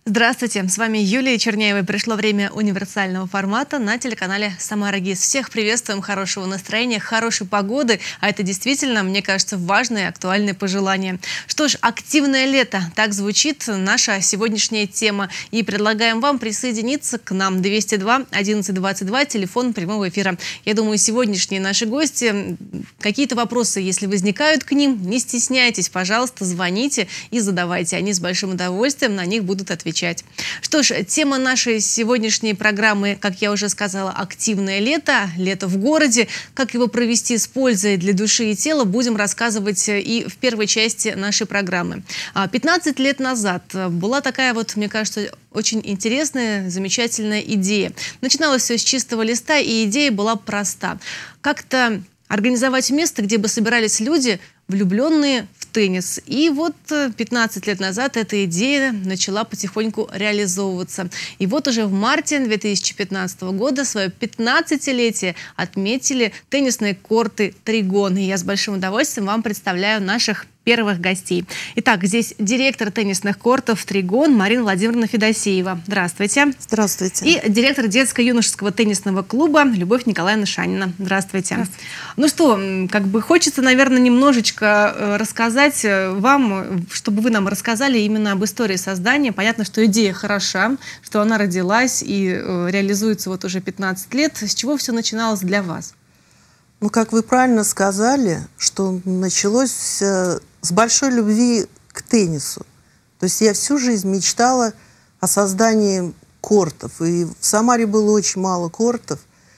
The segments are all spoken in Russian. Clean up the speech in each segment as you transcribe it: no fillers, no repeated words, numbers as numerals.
Здравствуйте, с вами Юлия Черняева. Пришло время универсального формата на телеканале «Самара ГИС». Всех приветствуем, хорошего настроения, хорошей погоды, а это действительно, мне кажется, важное и актуальное пожелание. Что ж, активное лето, так звучит наша сегодняшняя тема. И предлагаем вам присоединиться к нам. 202 11 22, телефон прямого эфира. Я думаю, сегодняшние наши гости, какие-то вопросы, если возникают к ним, не стесняйтесь, пожалуйста, звоните и задавайте. Они с большим удовольствием на них будут отвечать. Что ж, тема нашей сегодняшней программы, как я уже сказала, активное лето, лето в городе. Как его провести с пользой для души и тела, будем рассказывать и в первой части нашей программы. 15 лет назад была такая вот, мне кажется, очень интересная, замечательная идея. Начиналось все с чистого листа, и идея была проста. Как-то организовать место, где бы собирались люди, влюбленные в теннис. И вот 15 лет назад эта идея начала потихоньку реализовываться. И вот уже в марте 2015 года свое 15-летие отметили теннисные корты «Тригон». И я с большим удовольствием вам представляю наших первых гостей. Итак, здесь директор теннисных кортов «Тригон» Марина Владимировна Федосеева. Здравствуйте. Здравствуйте. И директор детско-юношеского теннисного клуба Любовь Николаевна Шанина. Здравствуйте. Здравствуйте. Ну что, как бы хочется, наверное, немножечко рассказать вам, чтобы вы нам рассказали именно об истории создания. Понятно, что идея хороша, что она родилась и реализуется вот уже 15 лет. С чего все начиналось для вас? Ну, как вы правильно сказали, что началось с большой любви к теннису. То есть я всю жизнь мечтала о создании кортов. И в Самаре было очень мало кортов.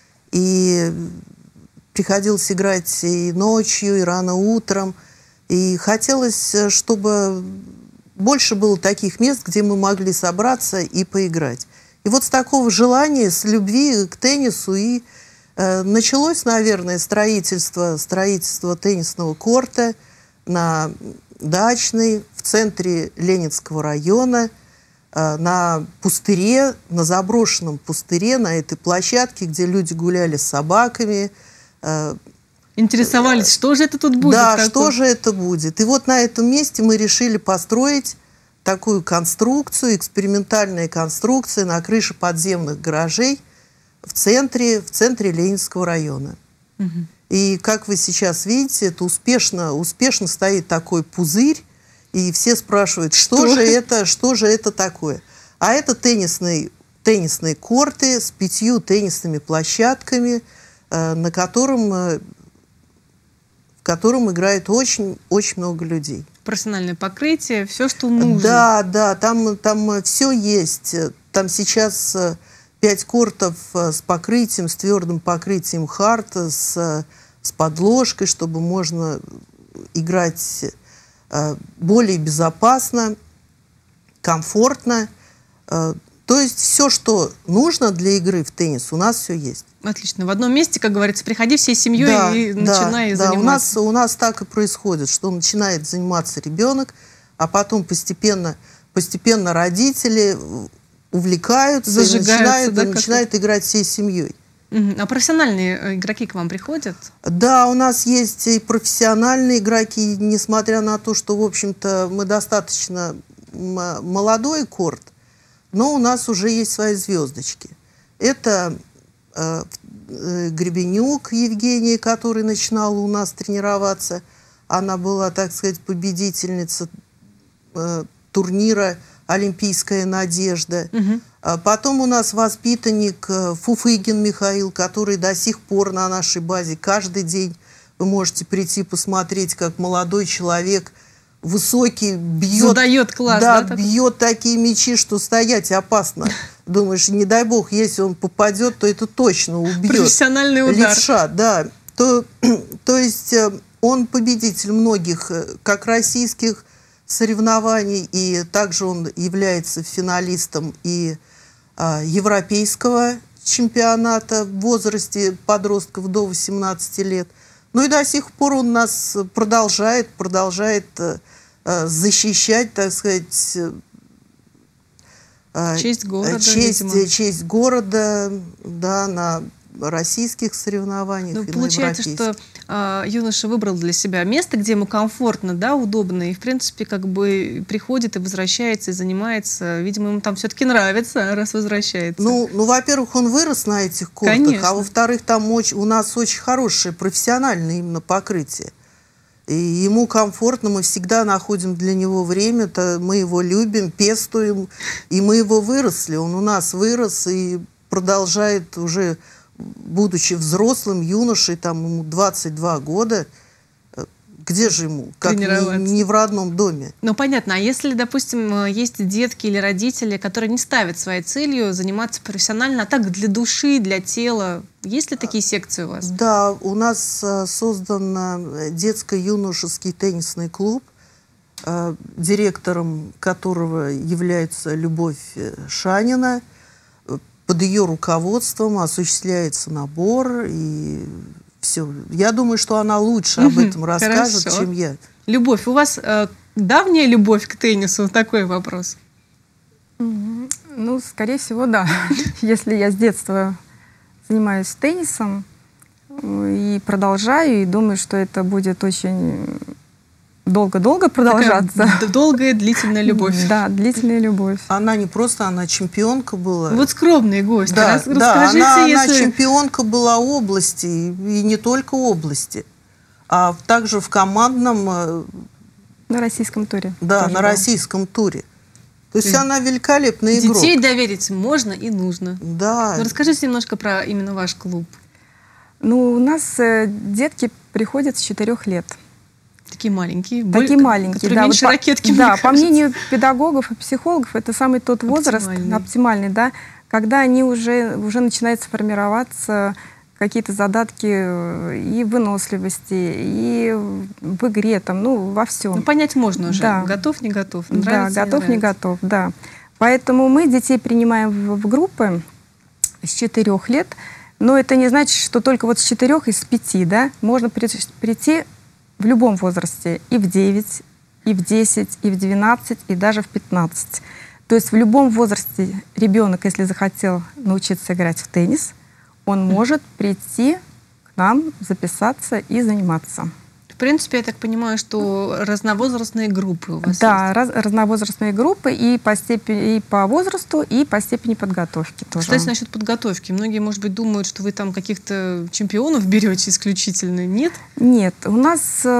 И приходилось играть и ночью, и рано утром. И хотелось, чтобы больше было таких мест, где мы могли собраться и поиграть. И вот с такого желания, с любви к теннису и началось, наверное, строительство теннисного корта на Дачной, в центре Ленинского района, на пустыре, на заброшенном пустыре, на этой площадке, где люди гуляли с собаками. Интересовались, что же это тут будет? Да, что же это будет. И вот на этом месте мы решили построить такую конструкцию, экспериментальная конструкция на крыше подземных гаражей, в центре Ленинского района. Угу. И как вы сейчас видите, это успешно стоит такой пузырь, и все спрашивают, что же это такое. А это теннисные корты с 5 теннисными площадками, в котором играет очень много людей. Профессиональное покрытие, все, что нужно. Да, там все есть. Там сейчас 5 кортов с покрытием, с твердым покрытием хард, с подложкой, чтобы можно играть более безопасно, комфортно. То есть все, что нужно для игры в теннис, у нас все есть. Отлично. В одном месте, как говорится, приходи всей семьей и начинай заниматься. У нас так и происходит, что начинает заниматься ребенок, а потом постепенно родители увлекаются и начинают играть всей семьей. А профессиональные игроки к вам приходят? Да, у нас есть и профессиональные игроки, несмотря на то, что, в общем-то, мы достаточно молодой корт, но у нас уже есть свои звездочки. Это Гребенюк Евгения, которая начинала у нас тренироваться. Она была, так сказать, победительница турнира «Олимпийская надежда». Угу. Потом у нас воспитанник Фуфыгин Михаил, который до сих пор на нашей базе каждый день вы можете прийти посмотреть, как молодой человек высокий бьет, задает класс, бьет такие мячи, что стоять опасно. Думаешь, не дай бог, если он попадет, то это точно убьет. Профессиональный удар. Левша, да. То есть он победитель многих, как российских соревнований, и также он является финалистом и европейского чемпионата в возрасте подростков до 18 лет. Ну и до сих пор он нас продолжает защищать, так сказать, честь города, честь города, да, российских соревнованиях, Ну, и получается, на европейских. что юноша выбрал для себя место, где ему комфортно, да, удобно, и, в принципе, как бы приходит и возвращается, и занимается. Видимо, ему там все-таки нравится, раз возвращается. Ну, во-первых, он вырос на этих кортах, Конечно. а во-вторых, там у нас очень хорошее профессиональное именно покрытие. И ему комфортно, мы всегда находим для него время, мы его любим, пестуем, и мы его выросли. Он у нас вырос и продолжает уже, будучи взрослым юношей, там ему 22 года, где же ему, как не в родном доме. Ну, понятно. А если, допустим, есть детки или родители, которые не ставят своей целью заниматься профессионально, а так для души, для тела, есть ли такие секции у вас? Да, у нас создан детско-юношеский теннисный клуб, директором которого является Любовь Шанина. Под ее руководством осуществляется набор и все. Я думаю, что она лучше об этом расскажет, чем я. Любовь, у вас давняя любовь к теннису? Такой вопрос. Ну, скорее всего, да. Если я с детства занимаюсь теннисом и продолжаю, и думаю, что это будет очень долго-долго продолжаться. Такая долгая, длительная любовь. Да, длительная любовь. Она не просто, она чемпионка была. Вот скромный гость. Да, Расскажите, она чемпионка была области, и не только области, а также в командном... На российском туре. Да, на российском туре. То есть она великолепный игрок. Детей доверить можно и нужно. Да. Ну, расскажите немножко про именно ваш клуб. Ну, у нас детки приходят с 4 лет. Такие маленькие. Такие маленькие, да. Меньше ракетки, да, по мнению педагогов и психологов, это самый тот возраст, оптимальный, да, когда они уже начинают формироваться какие-то задатки и выносливости, и в игре, там, ну, во всем. Ну, понять можно уже, да. Готов, не готов, нравится, да, готов, не готов, да. Поэтому мы детей принимаем в группы с 4 лет, но это не значит, что только вот с 4 и с 5, да, можно прийти в любом возрасте, и в 9, и в 10, и в 12, и даже в 15. То есть в любом возрасте ребенок, если захотел научиться играть в теннис, он может прийти к нам, записаться и заниматься. В принципе, я так понимаю, что разновозрастные группы у вас да, есть? Разновозрастные группы и по степени, и по возрасту, и по степени подготовки тоже. Кстати, насчет подготовки. Многие, может быть, думают, что вы там каких-то чемпионов берете исключительно. Нет? Нет. У нас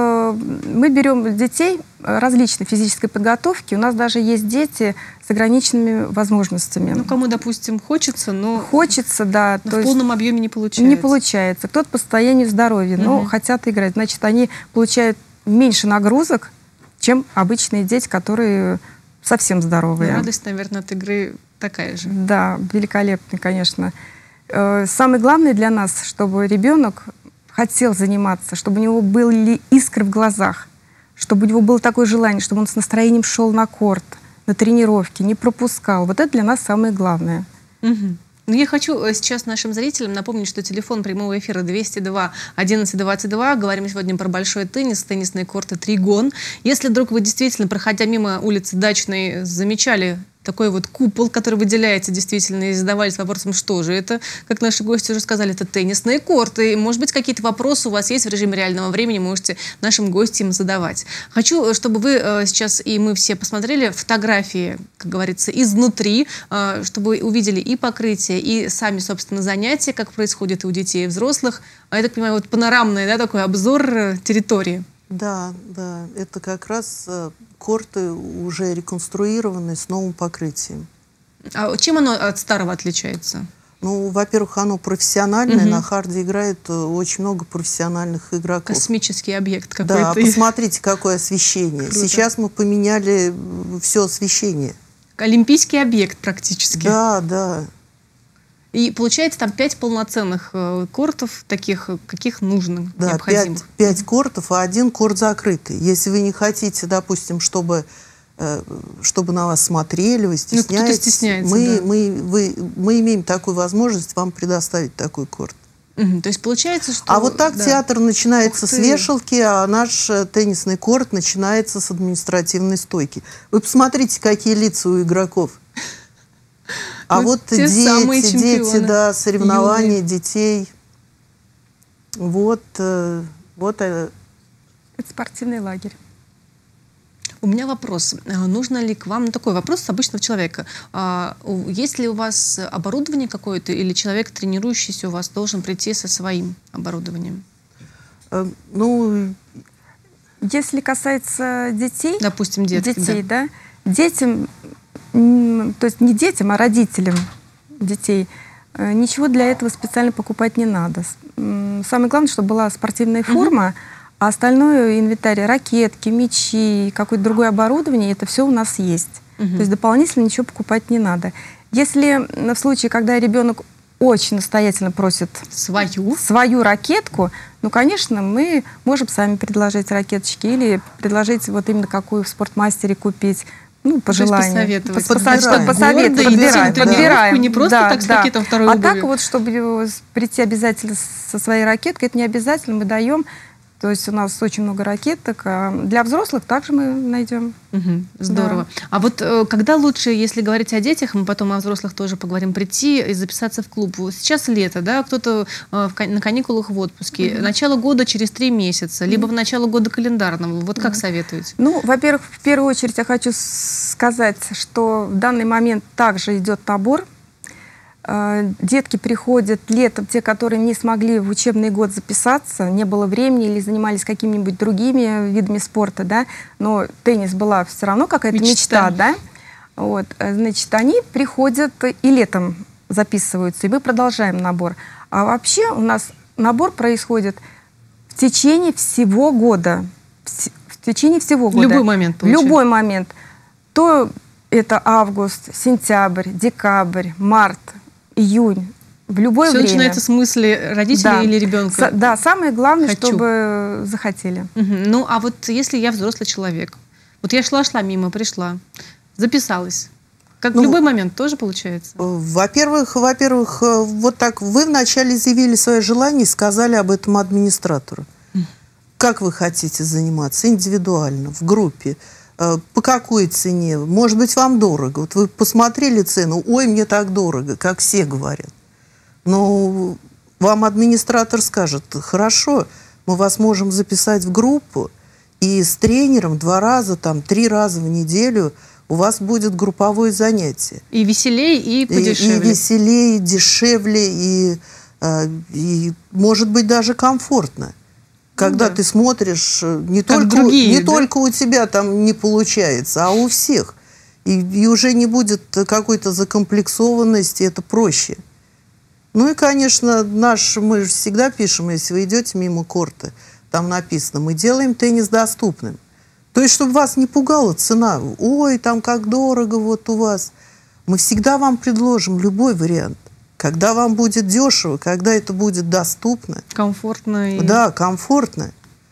мы берем детей различной физической подготовки. У нас даже есть дети с ограниченными возможностями. Ну, кому, допустим, хочется, но... Хочется, да. Но в полном объеме не получается. Не получается. Кто-то по состоянию здоровья, но хотят играть. Значит, они получают меньше нагрузок, чем обычные дети, которые совсем здоровые. Радость, наверное, от игры такая же. Да, великолепная, конечно. Самое главное для нас, чтобы ребенок хотел заниматься, чтобы у него были искры в глазах, чтобы у него было такое желание, чтобы он с настроением шел на корт, на тренировки, не пропускал. Вот это для нас самое главное. Ну, я хочу сейчас нашим зрителям напомнить, что телефон прямого эфира 202 11 22. Говорим сегодня про большой теннис, теннисные корты «Тригон». Если вдруг вы действительно, проходя мимо улицы Дачной, замечали такой вот купол, который выделяется действительно, и задавались вопросом, что же это, как наши гости уже сказали, это теннисные корты. И, может быть, какие-то вопросы у вас есть в режиме реального времени, можете нашим гостям задавать. Хочу, чтобы вы сейчас и мы все посмотрели фотографии, как говорится, изнутри, чтобы увидели и покрытие, и сами, собственно, занятия, как происходит и у детей, и взрослых. Я так понимаю, вот панорамный, да, такой обзор территории. Да, да, это как раз корты уже реконструированные с новым покрытием. А чем оно от старого отличается? Ну, во-первых, оно профессиональное, на харде играет очень много профессиональных игроков. Космический объект какой-то. Да, посмотрите, какое освещение. Круто. Сейчас мы поменяли все освещение. Олимпийский объект практически. Да, да. И получается там 5 полноценных кортов, таких, каких нужно, да, необходимых. 5 кортов, а 1 корт закрытый. Если вы не хотите, допустим, чтобы на вас смотрели, вы стесняетесь. Ну, кто-то стесняется, мы имеем такую возможность вам предоставить такой корт. То есть получается, что... А вот так театр начинается с вешалки, а наш теннисный корт начинается с административной стойки. Вы посмотрите, какие лица у игроков. А вот те самые дети, чемпионы. да, соревнования Юные. детей. Вот. Это спортивный лагерь. У меня вопрос. Нужно ли к вам, такой вопрос с обычного человека. Есть ли у вас оборудование какое-то, или человек, тренирующийся у вас, должен прийти со своим оборудованием? Ну, Если касается детей, Допустим, детей, да. детям, то есть не детям, а родителям детей, ничего для этого специально покупать не надо. Самое главное, чтобы была спортивная форма, а остальное инвентарь, ракетки, мячи, какое-то другое оборудование, это все у нас есть. То есть дополнительно ничего покупать не надо. Если в случае, когда ребенок очень настоятельно просит свою ракетку, ну, конечно, мы можем сами предложить ракеточки или предложить вот именно какую в спортмастере купить. Ну, по желанию. Подбираем. Не просто так с пакетом второй обуви. А так вот, чтобы прийти обязательно со своей ракеткой, это не обязательно, мы даем. То есть у нас очень много ракеток. А для взрослых также мы найдем. Здорово. Да. А вот когда лучше, если говорить о детях, мы потом о взрослых тоже поговорим, прийти и записаться в клуб? Сейчас лето, да, кто-то на каникулах в отпуске. Начало года через 3 месяца, либо в начало года календарного. Вот как советуете? Ну, во-первых, в первую очередь я хочу сказать, что в данный момент также идет набор. Детки приходят летом, те, которые не смогли в учебный год записаться, не было времени или занимались какими-нибудь другими видами спорта, да, но теннис была все равно какая-то мечта, да. Вот, значит, они приходят и летом записываются, и мы продолжаем набор. А вообще у нас набор происходит в течение всего года. В течение всего года. В любой момент, получается. В любой момент. То это август, сентябрь, декабрь, март, июнь, в любое время. Все начинается с мысли родителей или ребенка? Да, самое главное, чтобы захотели. Ну, а вот если я взрослый человек, вот я шла мимо, пришла, записалась, как в любой момент тоже получается? Во-первых, вот так, вы вначале заявили свое желание и сказали об этом администратору. Как вы хотите заниматься? Индивидуально, в группе? По какой цене? Может быть, вам дорого. Вот вы посмотрели цену, ой, мне так дорого, как все говорят. Но вам администратор скажет, хорошо, мы вас можем записать в группу, и с тренером 2 раза, 3 раза в неделю у вас будет групповое занятие. И веселее, и подешевле. И веселее, и дешевле, и может быть, даже комфортно. Когда ты смотришь, не только у тебя там не получается, а у всех. И уже не будет какой-то закомплексованности, это проще. Ну и, конечно, мы же всегда пишем, если вы идете мимо корта, там написано, мы делаем теннис доступным. То есть, чтобы вас не пугала цена. Ой, там как дорого вот у вас. Мы всегда вам предложим любой вариант. Когда вам будет дешево, когда это будет доступно. Комфортно. Да, комфортно.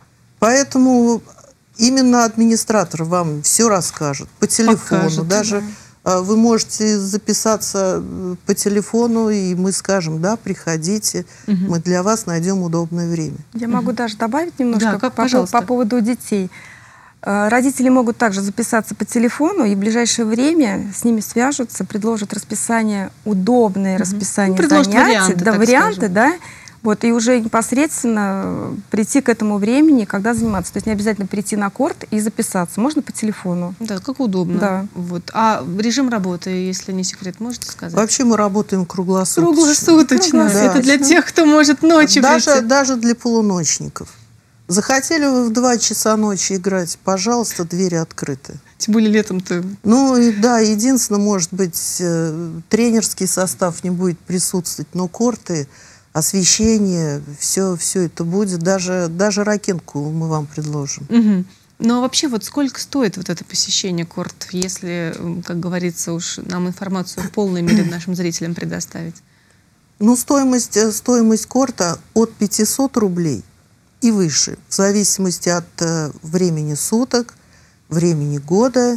Поэтому именно администратор вам все расскажет по телефону. Покажет, даже вы можете записаться по телефону, и мы скажем, да, приходите, мы для вас найдем удобное время. Я могу даже добавить немножко по поводу детей. Родители могут также записаться по телефону, и в ближайшее время с ними свяжутся, предложат расписание, удобное расписание занятий, варианты, да, вот, и уже непосредственно прийти к этому времени, когда заниматься. То есть не обязательно прийти на корт и записаться, можно по телефону. Да, как удобно. Да. Вот. А режим работы, если не секрет, можете сказать? Вообще мы работаем круглосуточно. Круглосуточно. Да. Это для тех, кто может ночью прийти. Даже для полуночников. Захотели вы в 2 часа ночи играть, пожалуйста, двери открыты. Тем более летом-то. Ну, да, единственное, может быть, тренерский состав не будет присутствовать, но корты, освещение, все это будет. Даже ракетку мы вам предложим. Ну, а вообще, вот сколько стоит вот это посещение кортов, если, как говорится, уж нам информацию в полной мере нашим зрителям предоставить? Ну, стоимость корта от 500 рублей и выше, в зависимости от времени суток, времени года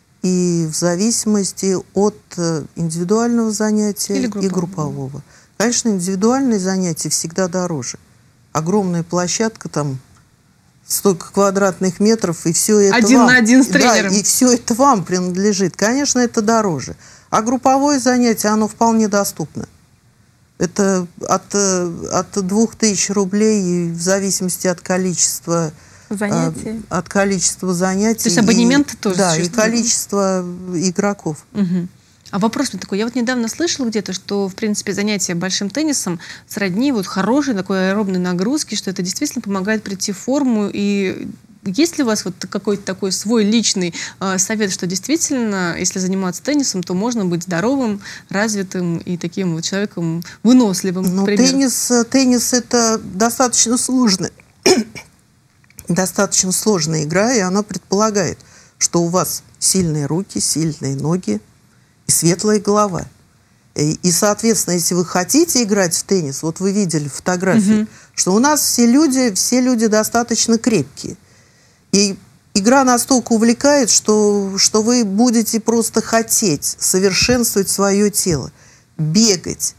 и в зависимости от индивидуального занятия и группового. Конечно, индивидуальные занятия всегда дороже. Огромная площадка, там столько квадратных метров, и все это один вам. на один с тренером. Да, и все это вам принадлежит. Конечно, это дороже. А групповое занятие, оно вполне доступно. Это от 2000 рублей, в зависимости от количества занятий. То есть абонементы тоже да, и существуют? количество игроков. Угу. А вопрос мне такой. Я вот недавно слышала где-то, что, в принципе, занятие большим теннисом сродни вот хорошей такой аэробной нагрузки, что это действительно помогает прийти в форму. И есть ли у вас вот какой-то такой свой личный совет, что действительно, если заниматься теннисом, то можно быть здоровым, развитым и таким вот человеком выносливым? Ну, теннис это достаточно сложная игра, и она предполагает, что у вас сильные руки, сильные ноги и светлая голова. И, соответственно, если вы хотите играть в теннис, вот вы видели фотографии, что у нас все люди достаточно крепкие. И игра настолько увлекает, что вы будете просто хотеть совершенствовать свое тело, бегать,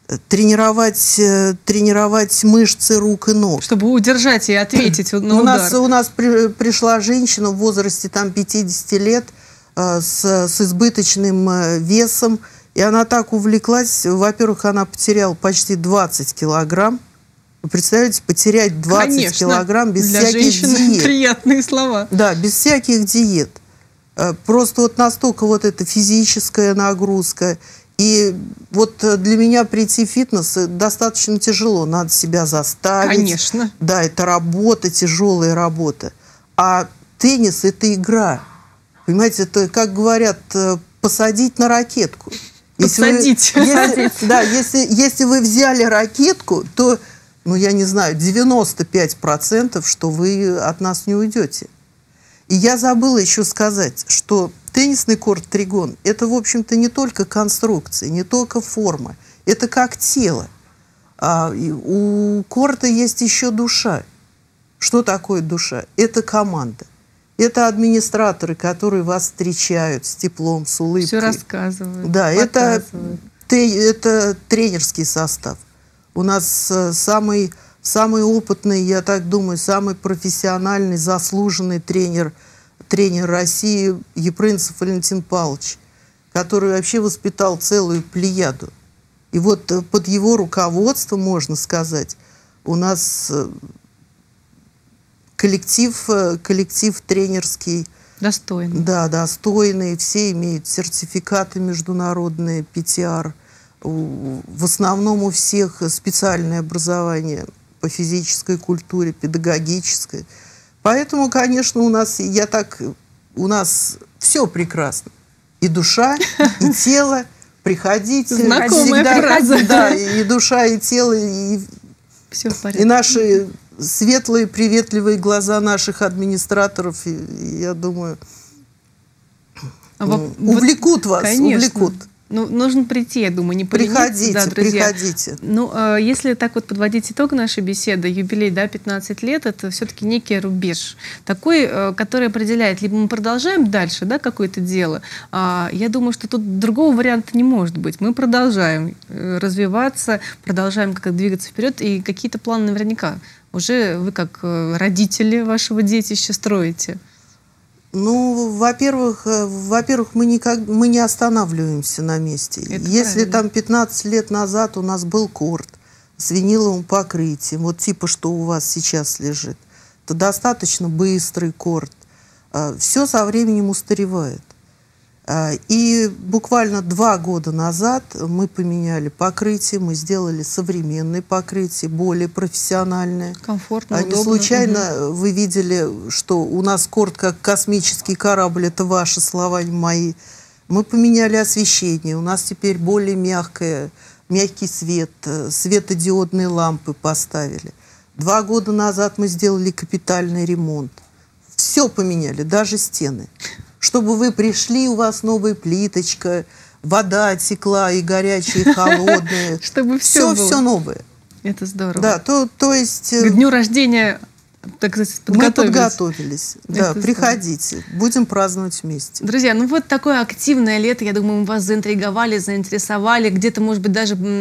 тренировать мышцы рук и ног. Чтобы удержать и ответить на удар. У нас пришла женщина в возрасте там 50 лет с избыточным весом, и она так увлеклась. Во-первых, она потеряла почти 20 килограмм. Вы представляете, потерять 20 килограмм без для всяких диет. Приятные слова. Да, без всяких диет. Просто вот настолько вот эта физическая нагрузка. И вот для меня прийти в фитнес достаточно тяжело. Надо себя заставить. Конечно. Да, это работа, тяжелая работа. А теннис – это игра. Понимаете, это, как говорят, посадить на ракетку. Посадить. Если вы взяли ракетку, то, ну, я не знаю, 95%, что вы от нас не уйдете. И я забыла еще сказать, что теннисный корт тригон – это, в общем-то, не только конструкция, не только форма. Это как тело. У корта есть еще душа. Что такое душа? Это команда. Это администраторы, которые вас встречают с теплом, с улыбкой. Все рассказывают. Да, это тренерский состав. У нас самый опытный, я так думаю, самый профессиональный, заслуженный тренер России Епринцев Валентин Павлович, который вообще воспитал целую плеяду. И вот под его руководством, можно сказать, у нас коллектив тренерский. Достойный. Да, достойный. Все имеют сертификаты международные, PTR. В основном у всех специальное образование по физической культуре, педагогическое. Поэтому, конечно, у нас все прекрасно. И душа, и тело. Приходите. Знакомая фраза. Да, и душа, и тело, и все в порядке. И наши светлые, приветливые глаза наших администраторов, я думаю, увлекут вас, увлекут. Ну, нужно прийти, я думаю, не приходите, да, друзья. Приходите. Ну, если так вот подводить итог нашей беседы, юбилей, да, 15 лет, это все-таки некий рубеж, такой, который определяет, либо мы продолжаем дальше, да, какое-то дело. Я думаю, что тут другого варианта не может быть. Мы продолжаем развиваться, продолжаем как-то двигаться вперед, и какие-то планы наверняка уже вы, как родители вашего детища, строите. Ну, во-первых, мы не останавливаемся на месте. Это если правильно. там 15 лет назад у нас был корт с виниловым покрытием, вот типа что у вас сейчас лежит, то достаточно быстрый корт. Все со временем устаревает. И буквально 2 года назад мы поменяли покрытие, мы сделали современное покрытие, более профессиональное. Комфортно, удобно. Не случайно вы видели, что у нас корт как космический корабль, это ваши слова, не мои. Мы поменяли освещение, у нас теперь более мягкий свет, светодиодные лампы поставили. 2 года назад мы сделали капитальный ремонт. Все поменяли, даже стены. Чтобы вы пришли, у вас новая плиточка, вода текла и горячая, и холодная. Чтобы все новое. Это здорово. Да, то есть... К дню рождения, так сказать, подготовились. Да, приходите, будем праздновать вместе. Друзья, ну вот такое активное лето, я думаю, мы вас заинтриговали, заинтересовали, где-то, может быть, даже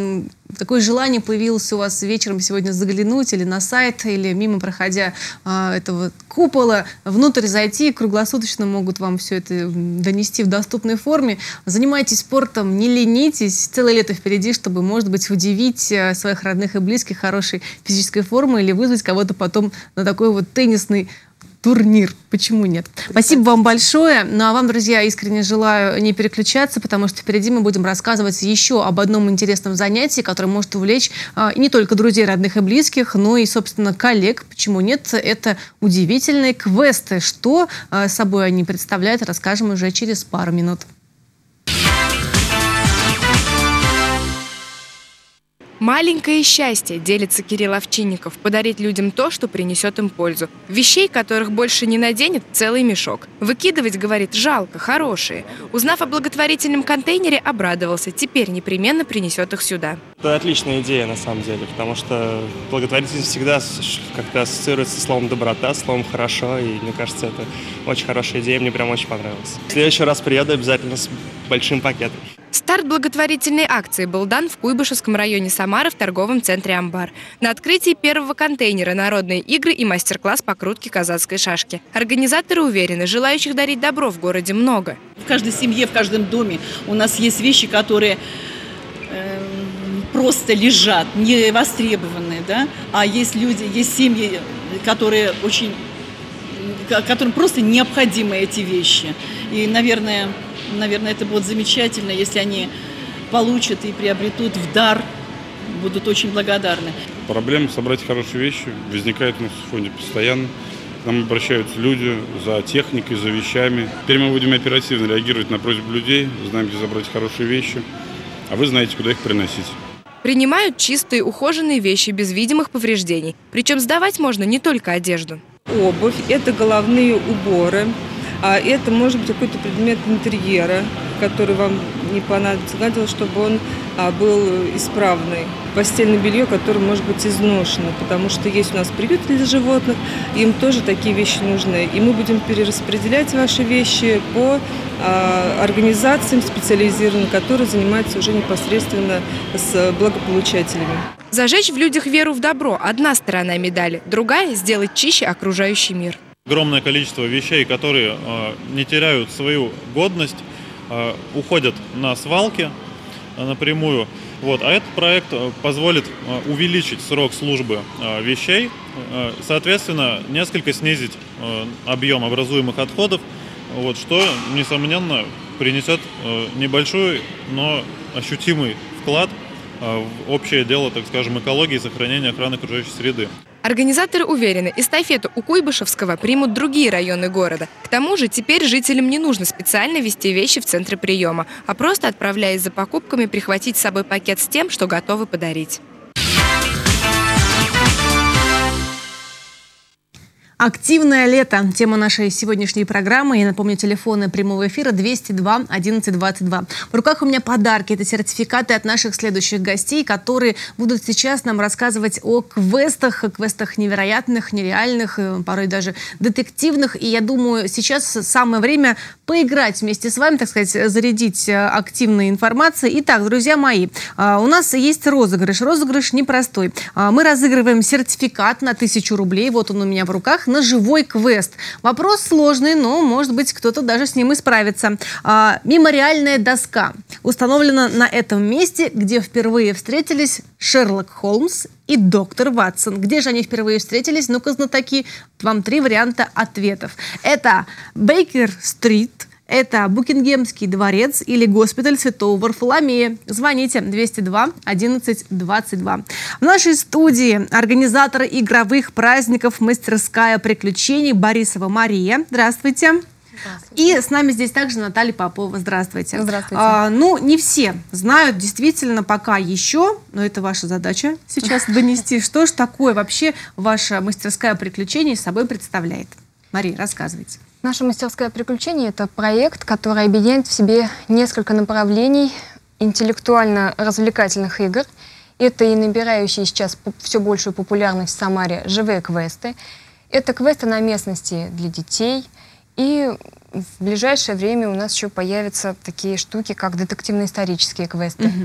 такое желание появилось у вас вечером сегодня заглянуть или на сайт, или мимо проходя этого купола, внутрь зайти, круглосуточно могут вам все это донести в доступной форме. Занимайтесь спортом, не ленитесь, целое лето впереди, чтобы, может быть, удивить своих родных и близких хорошей физической формой или вызвать кого-то потом на такой вот теннисный турнир. Почему нет? Спасибо вам большое. Ну а вам, друзья, искренне желаю не переключаться, потому что впереди мы будем рассказывать еще об одном интересном занятии, которое может увлечь не только друзей, родных и близких, но и, собственно, коллег. Почему нет? Это удивительные квесты. Что собой они представляют, расскажем уже через пару минут. Маленькое счастье, делится Кирилл Овчинников, подарить людям то, что принесет им пользу. Вещей, которых больше не наденет, целый мешок. Выкидывать, говорит, жалко, хорошие. Узнав о благотворительном контейнере, обрадовался. Теперь непременно принесет их сюда. Это отличная идея, на самом деле, потому что благотворительность всегда как-то ассоциируется с словом «доброта», словом «хорошо», и мне кажется, это очень хорошая идея, мне прям очень понравилось. В следующий раз приеду обязательно с большим пакетом. Старт благотворительной акции был дан в Куйбышевском районе Самары в торговом центре «Амбар». На открытии первого контейнера народные игры и мастер-класс по крутке казацкой шашки. Организаторы уверены, желающих дарить добро в городе много. В каждой семье, в каждом доме у нас есть вещи, которые просто лежат, не востребованные, да? А есть люди, есть семьи, которым просто необходимы эти вещи. И, наверное, это будет замечательно, если они получат и приобретут в дар, будут очень благодарны. Проблема собрать хорошие вещи возникает у нас в фонде постоянно. К нам обращаются люди за техникой, за вещами. Теперь мы будем оперативно реагировать на просьбы людей, знаем, где забрать хорошие вещи, а вы знаете, куда их приносить. Принимают чистые, ухоженные вещи без видимых повреждений. Причем сдавать можно не только одежду. Обувь, это головные уборы, а это может быть какой-то предмет интерьера, который вам не понадобится. Надо, чтобы он был исправный. Постельное белье, которое может быть изношено, потому что есть у нас приюты для животных, им тоже такие вещи нужны. И мы будем перераспределять ваши вещи по организациям специализированным, которые занимаются уже непосредственно с благополучателями. Зажечь в людях веру в добро – одна сторона медали, другая – сделать чище окружающий мир. Огромное количество вещей, которые не теряют свою годность, уходят на свалки напрямую. Вот. А этот проект позволит увеличить срок службы вещей, соответственно, несколько снизить объем образуемых отходов, вот, что, несомненно, принесет небольшой, но ощутимый вклад в общее дело, так скажем, экологии и сохранения охраны окружающей среды. Организаторы уверены, эстафету у Куйбышевского примут другие районы города. К тому же теперь жителям не нужно специально везти вещи в центры приема, а просто, отправляясь за покупками, прихватить с собой пакет с тем, что готовы подарить. Активное лето. Тема нашей сегодняшней программы. Я напомню, телефоны прямого эфира 202 11 22. В руках у меня подарки. Это сертификаты от наших следующих гостей, которые будут сейчас нам рассказывать о квестах невероятных, нереальных, порой даже детективных. И я думаю, сейчас самое время поиграть вместе с вами, так сказать, зарядить активной информацией. Итак, друзья мои, у нас есть розыгрыш. Розыгрыш непростой. Мы разыгрываем сертификат на 1000 рублей. Вот он у меня в руках. На живой квест. Вопрос сложный, но, может быть, кто-то даже с ним и справится. Мемориальная доска установлена на этом месте, где впервые встретились Шерлок Холмс и доктор Ватсон. Где же они впервые встретились? Ну-ка, знатоки, вам 3 варианта ответов. Это Бейкер-стрит, это Букингемский дворец или госпиталь Святого Варфоломея. Звоните 202 11 22. В нашей студии организатор игровых праздников «Мастерская приключений» Борисова Мария. Здравствуйте. И с нами здесь также Наталья Попова. Здравствуйте. Здравствуйте. Ну, не все знают действительно пока еще, но это ваша задача сейчас донести. Что ж такое вообще ваша «Мастерская приключений» собой представляет? Мария, рассказывайте. Наша «Мастерская приключений» — это проект, который объединяет в себе несколько направлений интеллектуально-развлекательных игр. Это и набирающие сейчас все большую популярность в Самаре живые квесты. Это квесты на местности для детей. И в ближайшее время у нас еще появятся такие штуки, как детективно-исторические квесты.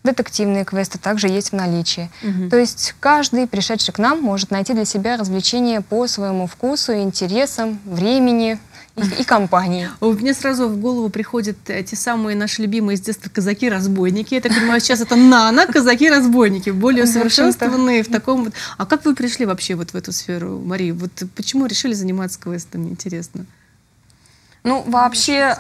детективные квесты также есть в наличии. То есть каждый, пришедший к нам, может найти для себя развлечение по своему вкусу, интересам, времени и компании. Мне сразу в голову приходят те самые наши любимые с детства казаки-разбойники. Я так понимаю, сейчас это казаки-разбойники, более усовершенствованные в таком вот. А как вы пришли вообще вот в эту сферу, Мария? Вот почему решили заниматься квестами, интересно? Ну, вообще,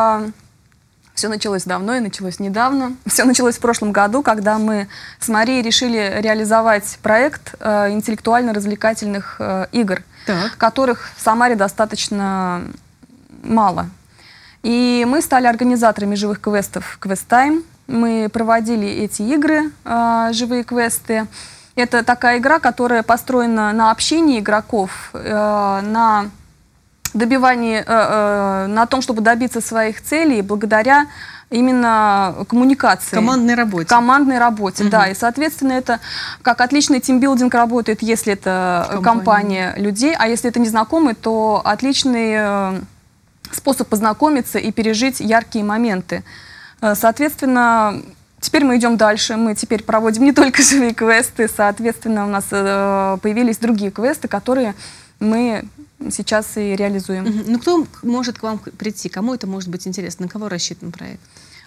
все началось давно и началось недавно. Все началось в прошлом году, когда мы с Марией решили реализовать проект интеллектуально-развлекательных игр, которых в Самаре достаточно мало. И мы стали организаторами живых квестов Quest Time. Мы проводили эти игры, живые квесты. Это такая игра, которая построена на общении игроков, на добивании, на том, чтобы добиться своих целей благодаря именно коммуникации. Командной работе. Командной работе, да. И, соответственно, это как отличный тимбилдинг работает, если это компания людей, а если это незнакомый, то отличный способ познакомиться и пережить яркие моменты. Соответственно, теперь мы идем дальше. Мы теперь проводим не только живые квесты, соответственно, у нас появились другие квесты, которые мы сейчас и реализуем. Ну, кто может к вам прийти? Кому это может быть интересно? На кого рассчитан проект?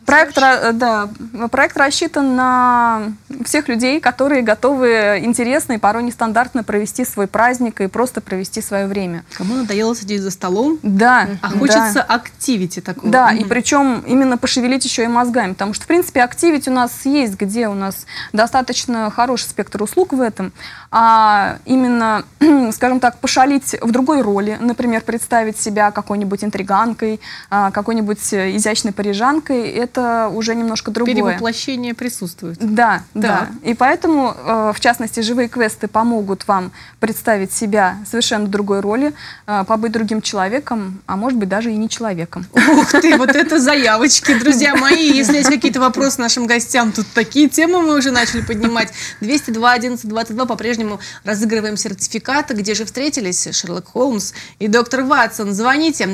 Проект рассчитан на всех людей, которые готовы интересно и порой нестандартно провести свой праздник и просто провести свое время. Кому надоело сидеть за столом, а хочется активити такого. Да, и причем именно пошевелить еще и мозгами, потому что, в принципе, активити у нас есть, где у нас достаточно хороший спектр услуг в этом, а именно, скажем так, пошалить в другой роли, например, представить себя какой-нибудь интриганкой, какой-нибудь изящной парижанкой, это уже немножко другое. Перевоплощение присутствует. Да. И поэтому, в частности, живые квесты помогут вам представить себя совершенно в другой роли, побыть другим человеком, а может быть даже и не человеком. Ух ты, вот это заявочки, друзья мои. Если есть какие-то вопросы нашим гостям, тут такие темы мы уже начали поднимать. 202-11-22 по-прежнему разыгрываем сертификаты. Где же встретились Шерлок Холмс и доктор Ватсон? Звоните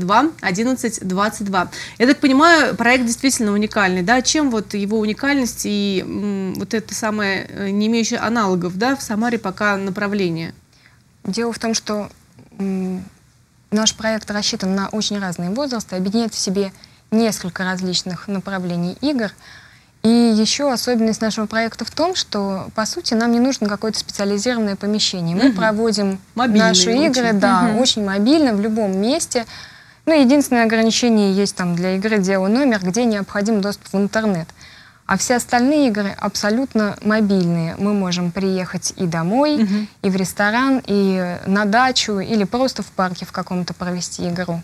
202-11-22. Я так понимаю, проект действительно уникальный, да? Чем вот его уникальность и вот это самое, не имеющее аналогов, да, в Самаре пока направление? Дело в том, что наш проект рассчитан на очень разные возрасты, объединяет в себе несколько различных направлений игр. И еще особенность нашего проекта в том, что, по сути, нам не нужно какое-то специализированное помещение. Мы проводим наши игры, очень мобильно, в любом месте. Ну, единственное ограничение есть там для игры «Дело номер», где необходим доступ в интернет. А все остальные игры абсолютно мобильные. Мы можем приехать и домой, и в ресторан, и на дачу, или просто в парке в каком-то провести игру.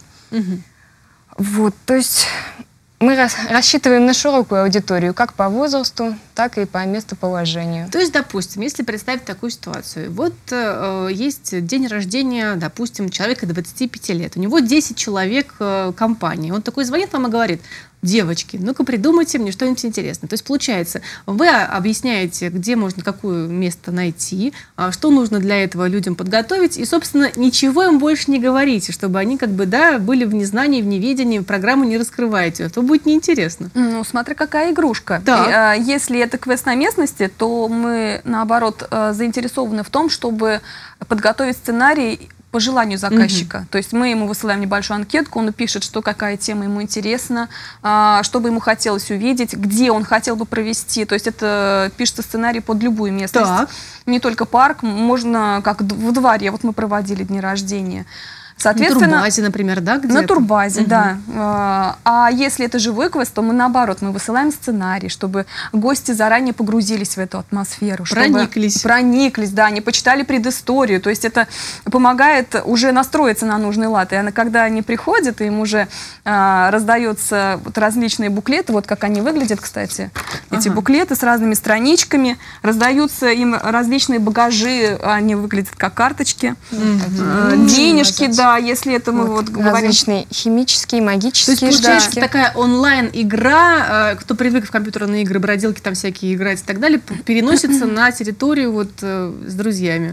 Вот, то есть мы рассчитываем на широкую аудиторию, как по возрасту, так и по местоположению. То есть, допустим, если представить такую ситуацию, вот есть день рождения, допустим, человека 25 лет, у него 10 человек компании, он такой звонит вам и говорит: девочки, ну-ка придумайте мне что-нибудь интересное. То есть, получается, вы объясняете, где можно какое место найти, что нужно для этого людям подготовить, и, собственно, ничего им больше не говорите, чтобы они как бы, да, были в незнании, в неведении, программу не раскрываете, а то будет неинтересно. Ну, смотри, какая игрушка. Если это квест на местности, то мы, наоборот, заинтересованы в том, чтобы подготовить сценарий по желанию заказчика. То есть мы ему высылаем небольшую анкетку, он пишет, что какая тема ему интересна, что бы ему хотелось увидеть, где он хотел бы провести. То есть это пишется сценарий под любую местность. Не только парк, можно как в дворе. Вот мы проводили дни рождения. Соответственно, на турбазе, например, да? На турбазе, да. А если это живой квест, то мы наоборот, мы высылаем сценарий, чтобы гости заранее погрузились в эту атмосферу. Прониклись, да, они почитали предысторию. То есть это помогает уже настроиться на нужный лад. И когда они приходят, им уже раздаются вот различные буклеты, вот как они выглядят, кстати, эти буклеты с разными страничками, раздаются им различные багажи, они выглядят как карточки, денежки, да. Если это мы вот говорим. Различные химические, магические. То есть получается такая онлайн-игра, кто привык в компьютерные игры, бродилки там всякие играть и так далее, переносится на территорию вот с друзьями.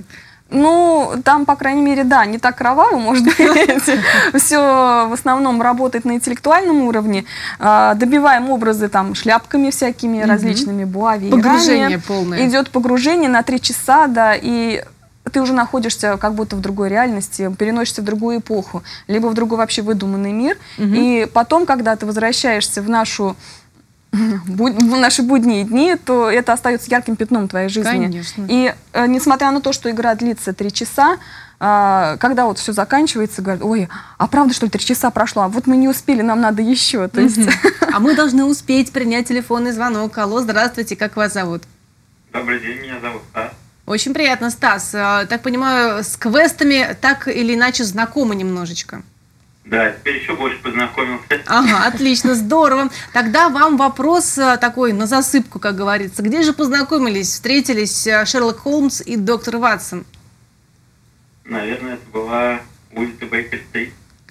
Ну, там, по крайней мере, да, не так кроваво, может быть. Все в основном работает на интеллектуальном уровне. Добиваем образы там шляпками всякими различными, буа, веерами. Погружение полное. Идет погружение на 3 часа, да, и ты уже находишься как будто в другой реальности, переносишься в другую эпоху, либо в другой вообще выдуманный мир. И потом, когда ты возвращаешься в наши будние дни, то это остается ярким пятном твоей жизни. Конечно. И несмотря на то, что игра длится 3 часа, когда вот все заканчивается, говорят: ой, а правда, что ли, 3 часа прошло? А вот мы не успели, нам надо еще. То есть... А мы должны успеть принять телефонный звонок. Алло, здравствуйте, как вас зовут? Добрый день, меня зовут Стас. Очень приятно, Стас. Так понимаю, с квестами так или иначе знакомы немножечко. Да, теперь еще больше познакомился. Ага, отлично, здорово. Тогда вам вопрос такой на засыпку, как говорится. Где же познакомились, встретились Шерлок Холмс и доктор Ватсон? Наверное, это была улица Бейкер-стрит.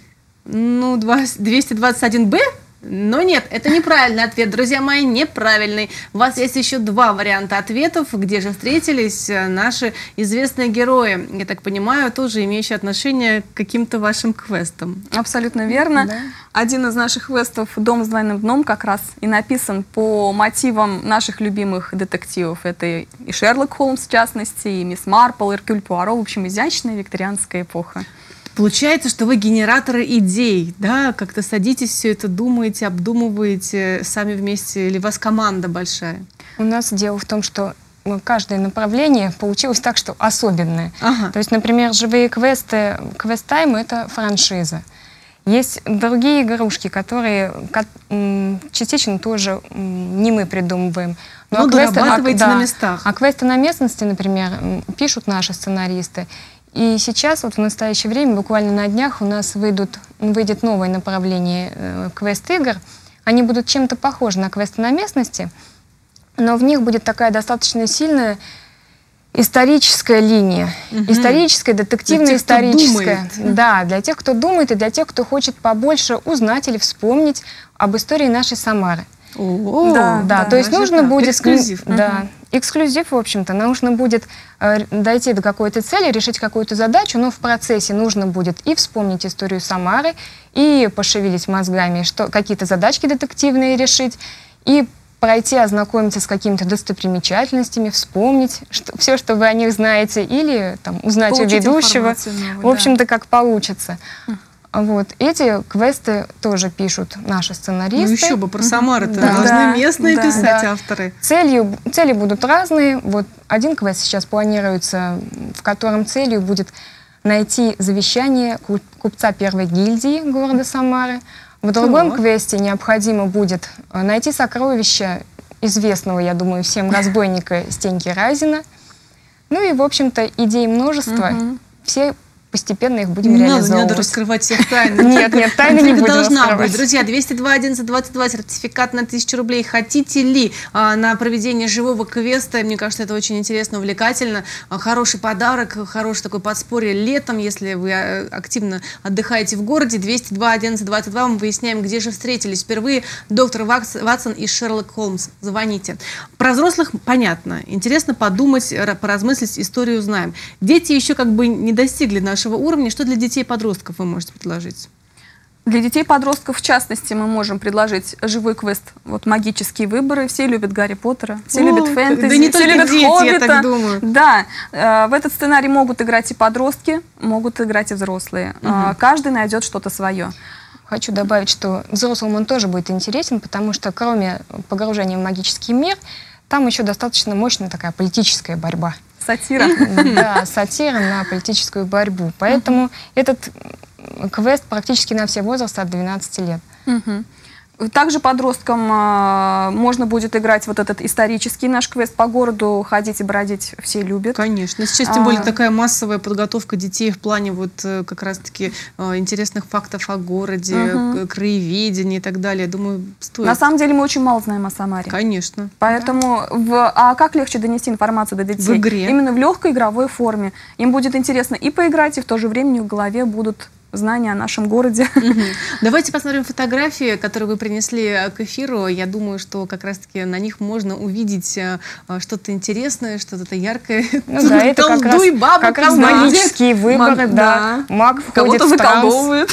Ну, 221-Б? Но нет, это неправильный ответ, друзья мои, неправильный. У вас есть еще 2 варианта ответов, где же встретились наши известные герои. Я так понимаю, тоже имеющие отношение к каким-то вашим квестам. Абсолютно верно. Да. Один из наших квестов «Дом с двойным дном» как раз и написан по мотивам наших любимых детективов. Это и Шерлок Холмс, в частности, и мисс Марпл, и Эркюль Пуаро. В общем, изящная викторианская эпоха. Получается, что вы генераторы идей, да? Как-то садитесь, все это думаете, обдумываете сами вместе, или у вас команда большая? У нас дело в том, что каждое направление получилось так, что особенное. Ага. То есть, например, живые квесты, Квест-тайм — это франшиза. Есть другие игрушки, которые частично тоже не мы придумываем. Но дорабатываете на местах. А квесты на местности, например, пишут наши сценаристы. И сейчас, вот в настоящее время, буквально на днях у нас выйдет новое направление квест-игр. Они будут чем-то похожи на квесты на местности, но в них будет такая достаточно сильная историческая линия. Историческая, детективная, историческая. Да, для тех, кто думает, и для тех, кто хочет побольше узнать или вспомнить об истории нашей Самары. Да, то есть нужно будет... Эксклюзив. Да, эксклюзив, в общем-то. Нужно будет дойти до какой-то цели, решить какую-то задачу, но в процессе нужно будет и вспомнить историю Самары, и пошевелить мозгами, какие-то задачки детективные решить, и пройти, ознакомиться с какими-то достопримечательностями, вспомнить все, что вы о них знаете, или там, узнать у ведущего. В общем-то, как получится. Вот. Эти квесты тоже пишут наши сценаристы. Ну еще бы, про Самару-то должны местные писать авторы. Цели будут разные. Вот один квест сейчас планируется, в котором целью будет найти завещание купца первой гильдии города Самары. В другом квесте необходимо будет найти сокровища известного, я думаю, всем разбойника Стеньки Разина. Ну и, в общем-то, идей множество. Все постепенно их будем реализовывать. Не надо раскрывать всех тайн. Нет, тайны не будем должна быть. Друзья, 202-11-22, сертификат на 1000 рублей. Хотите ли на проведение живого квеста? Мне кажется, это очень интересно, увлекательно. Хороший подарок, хорошее такое подспорье летом, если вы активно отдыхаете в городе. 202-11-22, мы выясняем, где же встретились впервые доктор Ватсон и Шерлок Холмс. Звоните. Про взрослых понятно. Интересно подумать, поразмыслить, историю узнаем. Дети еще как бы не достигли нашего уровня. Что для детей и подростков вы можете предложить? Для детей и подростков, в частности, мы можем предложить живой квест. Вот магические выборы. Все любят Гарри Поттера, все любят фэнтези, да не все любят дети, Хоббита. Я так думаю. Да, в этот сценарий могут играть и подростки, могут играть и взрослые. Каждый найдет что-то свое. Хочу добавить, что взрослым он тоже будет интересен, потому что кроме погружения в магический мир, там еще достаточно мощная такая политическая борьба. Сатира. Да, сатира на политическую борьбу. Поэтому этот квест практически на все возрасты от 12 лет. Также подросткам можно будет играть вот этот исторический наш квест по городу, ходить и бродить все любят. Конечно. Сейчас тем более такая массовая подготовка детей в плане вот как раз-таки интересных фактов о городе, краеведения и так далее. Думаю, стоит. На самом деле мы очень мало знаем о Самаре. Конечно. Поэтому а как легче донести информацию до детей? В игре. Именно в легкой игровой форме. Им будет интересно и поиграть, и в то же время в голове будут знания о нашем городе. Давайте посмотрим фотографии, которые вы принесли к эфиру. Я думаю, что как раз-таки на них можно увидеть что-то интересное, что-то яркое. Ну да, это как раз магические выборы, да. Маг входит в транс.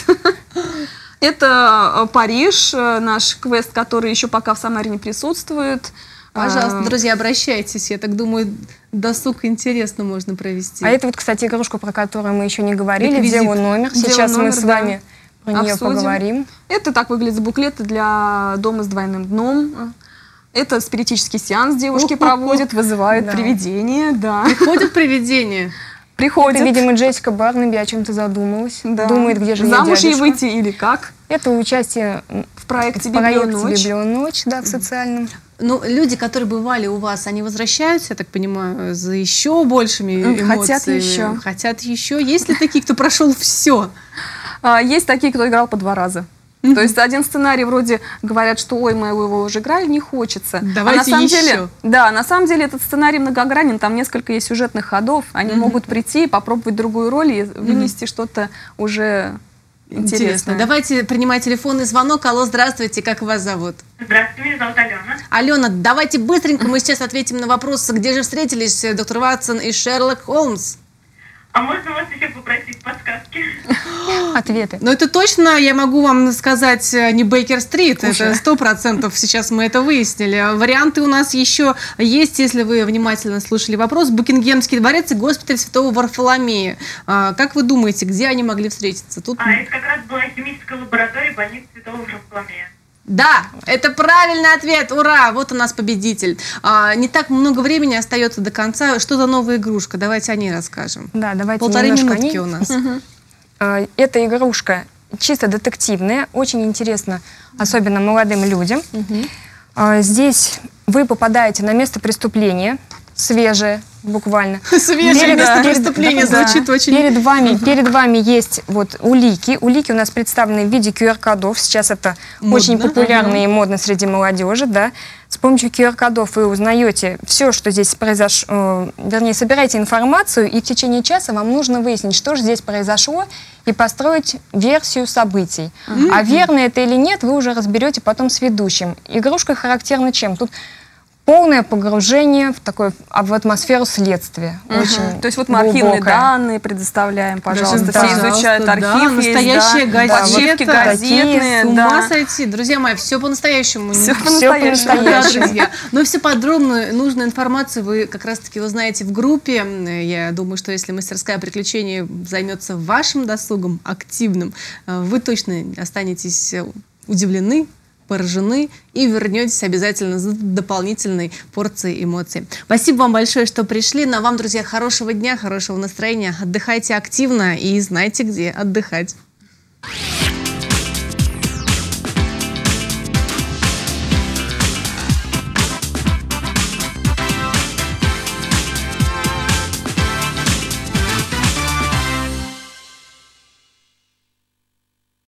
Это Париж, наш квест, который еще пока в Самаре не присутствует. Пожалуйста, друзья, обращайтесь. Я так думаю, досуг интересно можно провести. А это вот, кстати, игрушка, про которую мы еще не говорили. Реквизит. Дело номер. Сейчас мы с вами про нее поговорим. Это так выглядит буклет для дома с двойным дном. Это спиритический сеанс девушки проводят, вызывают привидения. Да. Приходят привидения? Приходит. Это, видимо, Джессика Барнаби о чем-то задумалась. Да. Думает, где же замуж ей ей выйти или как? Это участие в проекте «Библионочь», да, в социальном. Ну, люди, которые бывали у вас, они возвращаются, я так понимаю, за еще большими эмоциями? Хотят еще. Есть ли такие, кто прошел все? Есть такие, кто играл по 2 раза. То есть один сценарий вроде говорят, что ой, мы его уже играли, не хочется. Давайте еще. Да, на самом деле этот сценарий многогранен, там несколько есть сюжетных ходов, они могут прийти, попробовать другую роль и вынести что-то уже интересное. Давайте принимать телефонный звонок. Алло, здравствуйте, как вас зовут? Здравствуйте, меня зовут Алена. Алена, давайте быстренько мы сейчас ответим на вопрос, где же встретились доктор Ватсон и Шерлок Холмс. А можно вас еще попросить подсказки? Ответы. Ну, это точно, я могу вам сказать, не Бейкер-стрит, это 100%, сейчас мы это выяснили. Варианты у нас еще есть, если вы внимательно слушали вопрос. Букингемский дворец и госпиталь Святого Варфоломея. Как вы думаете, где они могли встретиться? Тут... это как раз была химическая лаборатория больницы Святого Варфоломея. Да, это правильный ответ, ура, вот у нас победитель. Не так много времени остается до конца. Что за новая игрушка? Давайте о ней расскажем. Да, давайте 1,5 минутки у нас. Эта игрушка чисто детективная, очень интересна, особенно молодым людям. Здесь вы попадаете на место преступления, свежее буквально. Свежее место преступления звучит очень... Перед вами есть вот улики. Улики у нас представлены в виде QR-кодов. Сейчас это очень популярно и модно среди молодежи. Да. С помощью QR-кодов вы узнаете все, что здесь произошло, вернее, собираете информацию, и в течение часа вам нужно выяснить, что же здесь произошло, и построить версию событий. А верно это или нет, вы уже разберете потом с ведущим. Игрушка характерна чем? Тут полное погружение в атмосферу следствия. Очень то есть вот мы архивные данные предоставляем, пожалуйста, все изучают архив. Настоящая газета, газетные. С ума сойти. Друзья мои, все по-настоящему. Все по-настоящему. Друзья. Но все подробную, нужную информацию вы как раз-таки узнаете в группе. Я думаю, что если мастерская приключений займется вашим досугом активным, вы точно останетесь удивлены, поражены и вернетесь обязательно с дополнительной порцией эмоций. Спасибо вам большое, что пришли. На вам, друзья, хорошего дня, хорошего настроения. Отдыхайте активно и знайте, где отдыхать.